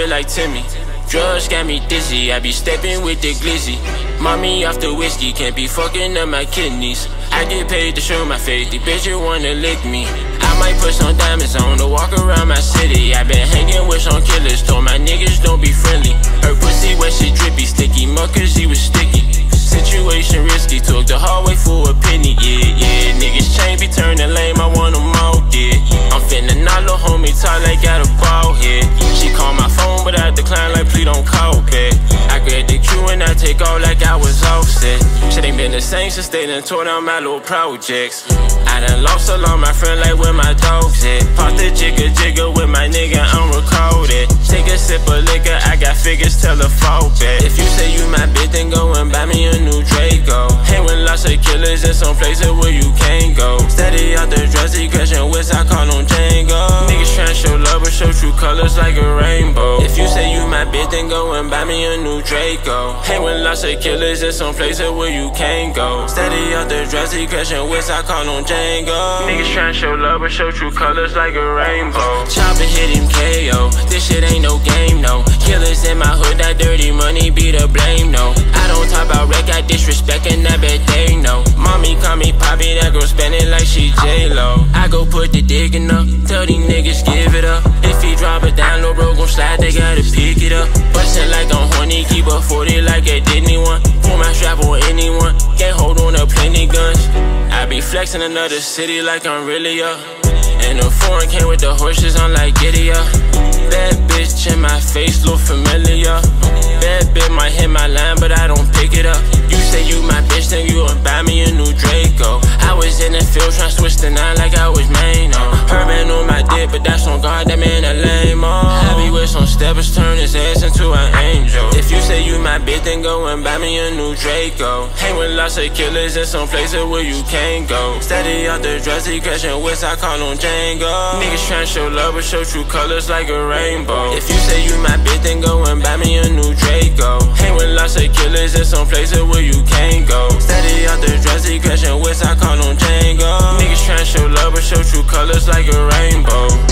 like Timmy. Drugs got me dizzy, I be stepping with the glizzy. Mommy off the whiskey, can't be fucking up my kidneys. I get paid to show my face, the bitch wanna lick me. I might put some diamonds on to walk around my city. I been hanging with some killers, told my niggas don't be friendly. Her pussy wet, shit drippy, sticky mud cause she was sticky. Situation risky, took the hallway for a penny, yeah. Niggas chain be turning lame, I want them all dead. I'm finna knock little homie tight like got a ball head. She call my phone but I decline like please don't call back. I grab the queue and I take off like I was offset. Shit ain't been the same since they done tore down my little projects. I done lost along my friend like where my dogs at. Pop the jigger with my nigga, I'm recorded. Take a sip of liquor, I got figures, tell her fall back. If you say you my bitch, then go and buy me a new Draco. Hang with lots of killers in some places where you can't go. Steady out the dressy, crashing whips, I call them Django. Niggas tryna show love but show true colors like a rainbow. If you say you my bitch, then go and buy me a new Draco. Hang with lots of killers in some places where you can't go. Steady out the dressy, crashing whips, I call them Django. Niggas tryna show love but show true colors like a rainbow. Chopper hit him KO, this shit ain't no game, no. Killers in my hood, that dirty money be the blame, no. I don't talk about wreck, I disrespect and I bet they know. Mommy call me Poppy, that girl spending like she J-Lo. I go put the digging up, tell these niggas give it up. If he drop it down, no bro gon' slide, they gotta pick it up. Bustin' like I'm horny, keep a 40 like a Disney one. Pull my strap on anyone, can't hold on to plenty guns. I be flexing another city like I'm really up. And the foreign came with the horses, I'm like giddy up. Bad bitch in my face, look familiar. Bad bitch might hit my line, but I don't pick it up. You say you my bitch, then you gon' buy me a new Draco. I was in the field tryna switch the 9 like I was main on. Her man on my dick, but that's on God, that man a lame on. I be with some steppers, turn his ass into an angel. If you say you my bitch, then go and buy me a new Draco. Hang with lots of killers in some places where you can't go. Steady out the dressy, crashing whips, I call them Django. Niggas tryna show love but show true colors like a rainbow. If you say you my bitch, then go and buy me a new Draco. Hang with lots of killers in some places where you can't go. Steady out the dressy, crashing whips, I call them Django. Niggas tryna show love but show true colors like a rainbow.